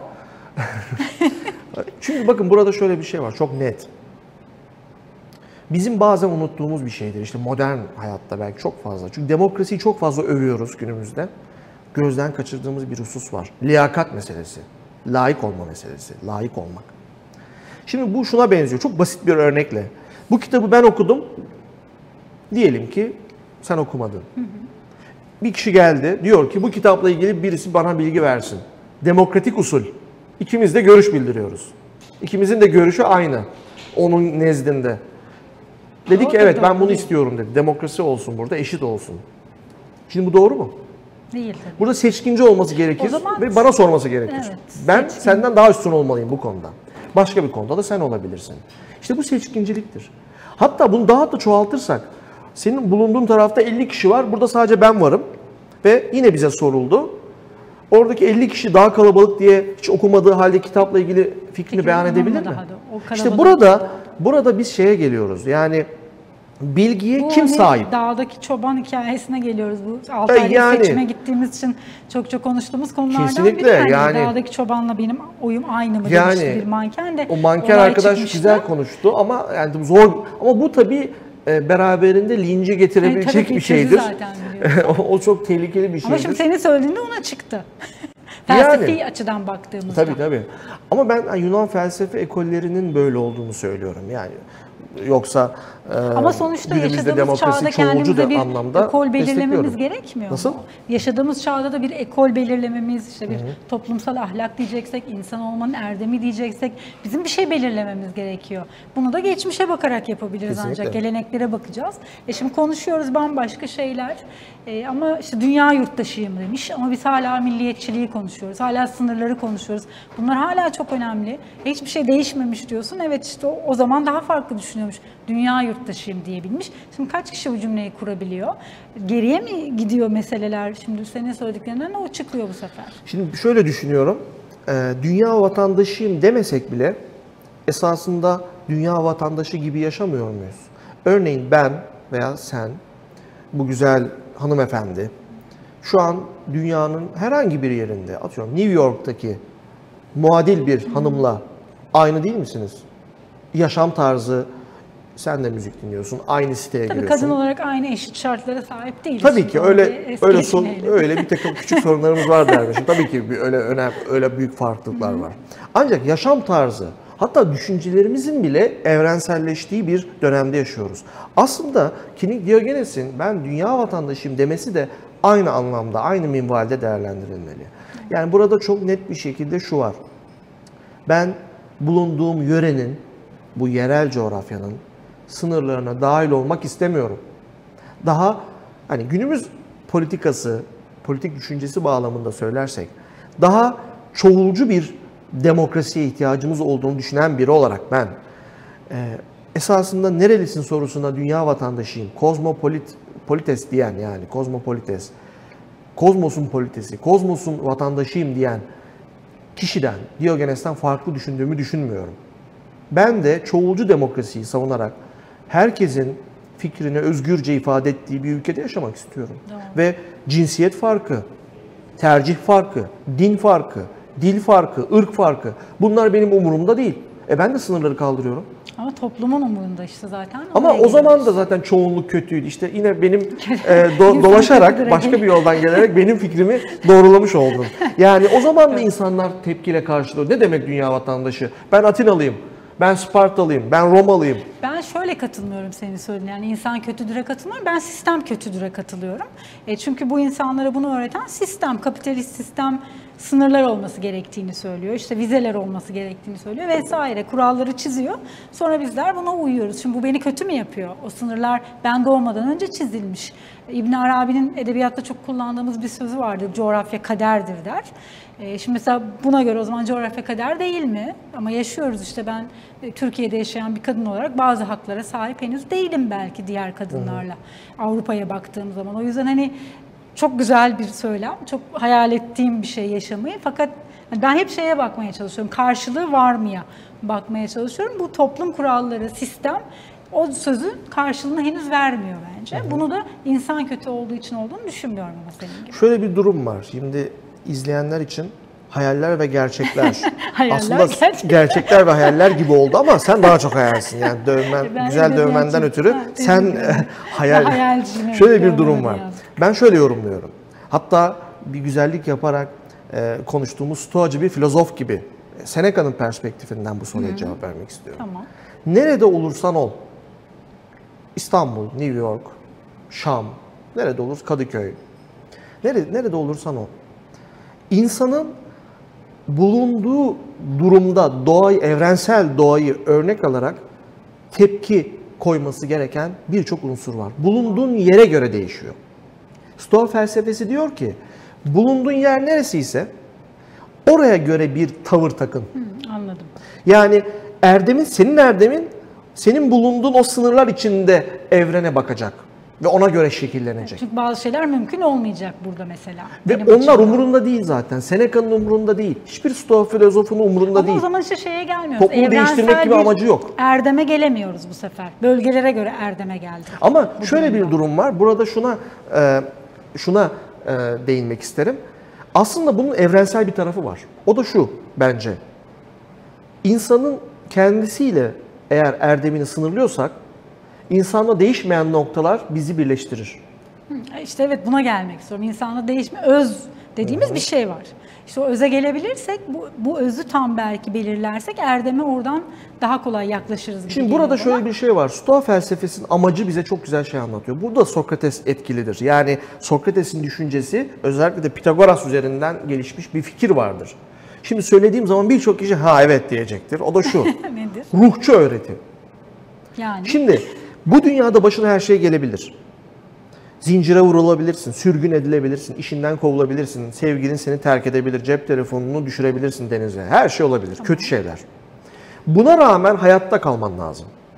B: çünkü bakın burada şöyle bir şey var çok net. Bizim bazen unuttuğumuz bir şeydir. İşte modern hayatta belki çok fazla. Çünkü demokrasiyi çok fazla övüyoruz günümüzde. Gözden kaçırdığımız bir husus var. Liyakat meselesi. Layık olma meselesi. Layık olmak. Şimdi bu şuna benziyor. Çok basit bir örnekle. Bu kitabı ben okudum. Diyelim ki sen okumadın. Bir kişi geldi. Diyor ki bu kitapla ilgili birisi bana bilgi versin. Demokratik usul. İkimiz de görüş bildiriyoruz. İkimizin de görüşü aynı. Onun nezdinde. Dedi ki
A: Doğru,
B: evet ben
A: doğru
B: bunu
A: değil.
B: istiyorum dedi. Demokrasi olsun burada, eşit olsun. Şimdi bu doğru mu?
A: Değil tabii.
B: Burada seçkinci olması gerekir
A: O zaman-
B: ve bana sorması gerekir.
A: Evet,
B: Ben
A: seçkin.
B: senden daha üstün olmalıyım bu konuda. Başka bir konuda da sen olabilirsin. İşte bu seçkinciliktir. Hatta bunu daha da çoğaltırsak, senin bulunduğun tarafta elli kişi var, burada sadece ben varım ve yine bize soruldu. Oradaki elli kişi daha kalabalık diye hiç okumadığı halde kitapla ilgili fikrini
A: Fikrini
B: beyan edebilir
A: anlamadı
B: mi?
A: daha da. O
B: İşte
A: kalabalık-
B: burada burada biz şeye geliyoruz. Yani bilgiye
A: Bu
B: kim
A: hani
B: sahip?
A: Dağdaki çoban hikayesine geliyoruz. Bu altı aylık
B: yani.
A: seçime gittiğimiz için çok çok konuştuğumuz konulardan
B: Kesinlikle,
A: biri. Yani,
B: yani.
A: Dağdaki çobanla benim oyum aynı mı
B: Yani,
A: demişti bir manken de.
B: O manken
A: olay
B: arkadaş
A: çıkmıştı.
B: güzel konuştu ama yani zor ama bu tabii e, beraberinde linci
A: Yani
B: getirebilecek
A: tabii
B: bir
A: getirdi
B: şeydir.
A: zaten biliyorsun.
B: o, o çok tehlikeli bir şeydir.
A: Ama şimdi senin söylediğinde ona çıktı.
B: Yani.
A: Felsefi açıdan baktığımızda.
B: Tabii tabii. Ama ben yani Yunan felsefe ekollerinin böyle olduğunu söylüyorum. Yani yoksa e,
A: Ama sonuçta
B: günümüzde
A: yaşadığımız
B: demokrasi
A: çağda
B: çoğulcu
A: kendimize
B: da
A: bir
B: anlamda
A: ekol belirlememiz
B: destekliyorum.
A: gerekmiyor
B: Nasıl?
A: mu? Yaşadığımız çağda da bir ekol belirlememiz, işte bir toplumsal ahlak diyeceksek, insan olmanın erdemi diyeceksek bizim bir şey belirlememiz gerekiyor. Bunu da geçmişe bakarak yapabiliriz
B: Kesinlikle.
A: ancak geleneklere bakacağız. E şimdi konuşuyoruz bambaşka şeyler E, ama işte dünya yurttaşıyım demiş ama biz hala milliyetçiliği konuşuyoruz, hala sınırları konuşuyoruz. Bunlar hala çok önemli. E, hiçbir şey değişmemiş diyorsun. Evet işte o, o zaman daha farklı düşünüyorsun. düşünüyormuş. Dünya yurttaşıyım diyebilmiş. Şimdi kaç kişi bu cümleyi kurabiliyor? Geriye mi gidiyor meseleler? Şimdi senin söylediklerinden o çıkıyor bu sefer.
B: Şimdi şöyle düşünüyorum. Ee, dünya vatandaşıyım demesek bile esasında dünya vatandaşı gibi yaşamıyor muyuz? Örneğin ben veya sen, bu güzel hanımefendi, şu an dünyanın herhangi bir yerinde, atıyorum New York'taki muadil bir hanımla aynı değil misiniz? Yaşam tarzı, sen de müzik dinliyorsun, aynı siteye
A: Tabii
B: giriyorsun.
A: kadın olarak aynı eşit şartlara sahip değiliz.
B: Tabii ki
A: Şimdi
B: öyle
A: es
B: öyle son,
A: geçmeyelim.
B: öyle bir takım küçük sorunlarımız var dermişim. Tabii ki bir öyle önemli öyle büyük farklılıklar var. Ancak yaşam tarzı, hatta düşüncelerimizin bile evrenselleştiği bir dönemde yaşıyoruz. Aslında Kinik Diogenes'in ben dünya vatandaşıyım demesi de aynı anlamda, aynı minvalde değerlendirilmeli. Yani burada çok net bir şekilde şu var. Ben bulunduğum yörenin, bu yerel coğrafyanın sınırlarına dahil olmak istemiyorum. Daha hani günümüz politikası, politik düşüncesi bağlamında söylersek, daha çoğulcu bir demokrasiye ihtiyacımız olduğunu düşünen biri olarak ben e, esasında nerelisin sorusuna dünya vatandaşıyım, kozmopolit, polites diyen yani kozmopolites, kozmosun politesi, kozmosun vatandaşıyım diyen kişiden, Diogenes'ten farklı düşündüğümü düşünmüyorum. Ben de çoğulcu demokrasiyi savunarak herkesin fikrini özgürce ifade ettiği bir ülkede yaşamak istiyorum.
A: Doğru.
B: Ve cinsiyet farkı, tercih farkı, din farkı, dil farkı, ırk farkı bunlar benim umurumda değil. E ben de sınırları kaldırıyorum.
A: Ama toplumun umurunda işte zaten.
B: Ama
A: Oraya
B: o zaman
A: gidiyoruz.
B: da zaten çoğunluk kötüydü. İşte yine benim e, do- dolaşarak başka bir yoldan gelerek benim fikrimi doğrulamış oldun. Yani o zaman da insanlar tepkiyle karşılıyor. Ne demek dünya vatandaşı? Ben Atinalıyım, ben Spartalıyım, ben Romalıyım.
A: Ben şöyle katılmıyorum senin söylediğin. Yani insan kötüdüre katılmıyorum. Ben sistem kötüdüre katılıyorum. E çünkü bu insanlara bunu öğreten sistem, kapitalist sistem sınırlar olması gerektiğini söylüyor. İşte vizeler olması gerektiğini söylüyor vesaire. Kuralları çiziyor. Sonra bizler buna uyuyoruz. Şimdi bu beni kötü mü yapıyor? O sınırlar ben doğmadan önce çizilmiş. İbn Arabi'nin edebiyatta çok kullandığımız bir sözü vardır. Coğrafya kaderdir der. E şimdi mesela buna göre o zaman coğrafya kader değil mi? Ama yaşıyoruz işte ben Türkiye'de yaşayan bir kadın olarak bazı haklara sahip henüz değilim belki diğer kadınlarla. Avrupa'ya baktığım zaman. O yüzden hani çok güzel bir söylem, çok hayal ettiğim bir şey yaşamayı. Fakat ben hep şeye bakmaya çalışıyorum, karşılığı var mıya bakmaya çalışıyorum. Bu toplum kuralları, sistem o sözün karşılığını henüz vermiyor bence. Hı hı. Bunu da insan kötü olduğu için olduğunu düşünmüyorum ama senin gibi.
B: Şöyle bir durum var. Şimdi izleyenler için hayaller ve gerçekler.
A: Hayaller,
B: aslında
A: gerçekler.
B: gerçekler ve hayaller gibi oldu ama sen daha çok hayalsin. Yani dövmen,
A: Ben
B: güzel dövmenden
A: edebiyatçıyım.
B: ötürü
A: Ha,
B: sen hayal.
A: hayalciyim,
B: Şöyle
A: evet,
B: bir durum
A: öyle
B: var.
A: yazdım.
B: Ben şöyle yorumluyorum. Hatta bir güzellik yaparak e, konuştuğumuz stoacı bir filozof gibi Seneca'nın perspektifinden bu soruya Hı-hı. cevap vermek istiyorum.
A: Tamam.
B: Nerede olursan ol, İstanbul, New York, Şam, nerede olur Kadıköy, nerede, nerede olursan ol. İnsanın bulunduğu durumda doğayı, evrensel doğayı örnek alarak tepki koyması gereken birçok unsur var. Bulunduğun yere göre değişiyor. Stoa felsefesi diyor ki, bulunduğun yer neresiyse oraya göre bir tavır takın.
A: Hı, anladım.
B: Yani erdemin, senin erdemin, senin bulunduğun o sınırlar içinde evrene bakacak ve ona göre şekillenecek.
A: Çünkü bazı şeyler mümkün olmayacak burada mesela.
B: Ve
A: Benim
B: onlar
A: açımdan.
B: umurunda değil zaten. Seneca'nın umurunda değil. Hiçbir Stoa filozofunun umurunda
A: Ama
B: değil.
A: o zaman işte şeye gelmiyoruz.
B: Toplumu değiştirmek gibi
A: bir
B: amacı yok.
A: Erdeme gelemiyoruz bu sefer. Bölgelere göre erdeme geldik.
B: Ama
A: Bu
B: şöyle
A: durumda.
B: bir durum var. Burada şuna e, şuna e, değinmek isterim. Aslında bunun evrensel bir tarafı var. O da şu bence. İnsanın kendisiyle eğer erdemini sınırlıyorsak, insanda değişmeyen noktalar bizi birleştirir.
A: Hı, İşte evet buna gelmek istiyorum. İnsanda değişme, öz dediğimiz Hı-hı. bir şey var. İşte o öze gelebilirsek, bu, bu özü tam belki belirlersek erdeme oradan daha kolay yaklaşırız gibi.
B: Şimdi
A: geliyor
B: burada
A: bana.
B: şöyle bir şey var. Stoa felsefesinin amacı bize çok güzel şey anlatıyor. Burada Sokrates etkilidir. Yani Sokrates'in düşüncesi özellikle de Pitagoras üzerinden gelişmiş bir fikir vardır. Şimdi söylediğim zaman birçok kişi ha evet diyecektir. O da şu.
A: Nedir?
B: Ruhçu öğreti.
A: Yani.
B: Şimdi bu dünyada başına her şey gelebilir. Zincire vurulabilirsin, sürgün edilebilirsin, işinden kovulabilirsin, sevgilin seni terk edebilir, cep telefonunu düşürebilirsin denize. Her şey olabilir, tamam. Kötü şeyler. Buna rağmen hayatta kalman lazım.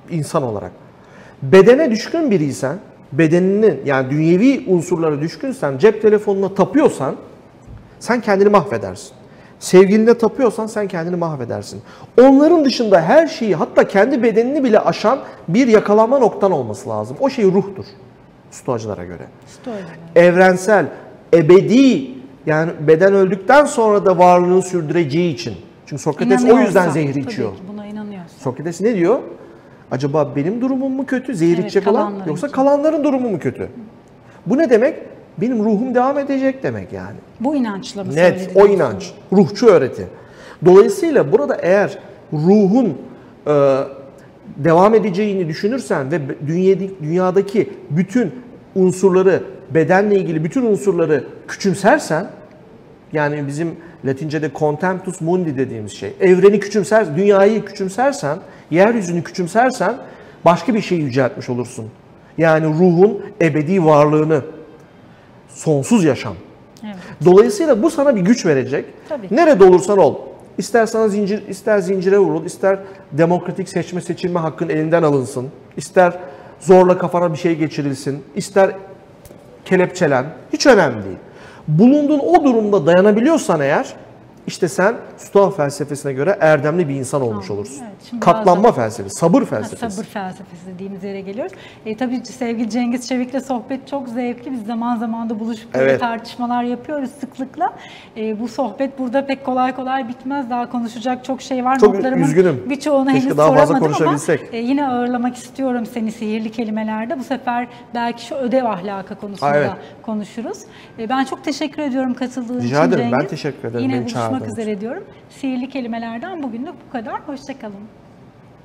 B: insan olarak. Bedene düşkün biriysen, bedeninin yani dünyevi unsurlara düşkünsen, cep telefonuna tapıyorsan sen kendini mahvedersin. Sevgiline tapıyorsan sen kendini mahvedersin. Onların dışında her şeyi, hatta kendi bedenini bile aşan bir yakalanma noktan olması lazım. O şey ruhtur. Stoacılara göre.
A: Stoacılar.
B: Evrensel, ebedi, yani beden öldükten sonra da varlığını sürdüreceği için. Çünkü Sokrates o yüzden zehri içiyor.
A: Tabii ki buna inanıyorsun.
B: Sokrates ne diyor? Acaba benim durumum mu kötü, zehir
A: Evet,
B: içecek olan,
A: kalanların
B: yoksa
A: için.
B: kalanların durumu mu kötü? Bu ne demek? Benim ruhum devam edecek demek yani.
A: Bu inançla mı
B: Net,
A: söyledin
B: o
A: aslında?
B: inanç. Ruhçu öğreti. Dolayısıyla burada eğer ruhun e, devam edeceğini düşünürsen ve dünyadaki, dünyadaki bütün unsurları, bedenle ilgili bütün unsurları küçümsersen, yani bizim Latince'de contemptus mundi dediğimiz şey, evreni küçümser, dünyayı küçümsersen, yeryüzünü küçümsersen başka bir şey yüceltmiş olursun. Yani ruhun ebedi varlığını, sonsuz yaşam.
A: Evet.
B: Dolayısıyla bu sana bir güç verecek.
A: Tabii.
B: Nerede olursan ol. İster sana zincir, ister zincire vurul, ister demokratik seçme seçilme hakkın elinden alınsın, ister zorla kafana bir şey geçirilsin, ister kelepçelen, hiç önemli değil. Bulunduğun o durumda dayanabiliyorsan eğer, işte sen Stoa felsefesine göre erdemli bir insan olmuş
A: Tamam,
B: olursun.
A: evet. Şimdi
B: Katlanma
A: biraz da-
B: felsefesi, sabır
A: Ha,
B: felsefesi.
A: sabır felsefesi dediğimiz yere geliyoruz. E, tabii sevgili Cengiz Çevik'le sohbet çok zevkli. Biz zaman zaman da buluşup böyle
B: Evet.
A: tartışmalar yapıyoruz sıklıkla. E, bu sohbet burada pek kolay kolay bitmez. Daha konuşacak çok şey var.
B: Çok
A: Notlarımın
B: üzgünüm.
A: birçoğunu
B: Keşke
A: henüz
B: daha fazla
A: soramadım
B: konuşabilsek.
A: ama e, yine ağırlamak istiyorum seni sihirli kelimelerde. Bu sefer belki şu ödev ahlakı konusunda
B: Aa, evet.
A: konuşuruz. E, ben çok teşekkür ediyorum katıldığın
B: Rica
A: için
B: ederim. Ben
A: Cengiz.
B: teşekkür ederim
A: Yine
B: beni
A: buluşmak
B: çağırdığın için.
A: üzere diyorum. Sihirli kelimelerden bugünlük bu kadar. Hoşça kalın.